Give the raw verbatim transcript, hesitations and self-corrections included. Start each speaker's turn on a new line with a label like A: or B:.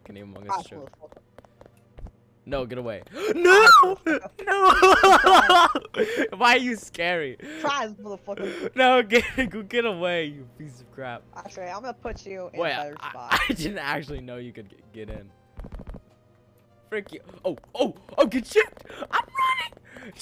A: Can you Among
B: Ah,
A: Us joke?
B: motherfucker.
A: No, get away. No! No! Why are you scary?
B: Try this, motherfucker.
A: No, get go get away, you piece of crap.
B: Actually, I'm gonna put you in
A: Wait,
B: a better
A: I,
B: spot.
A: I didn't actually know you could get, get in. Frick you. Oh, oh, oh, get shit! I'm running!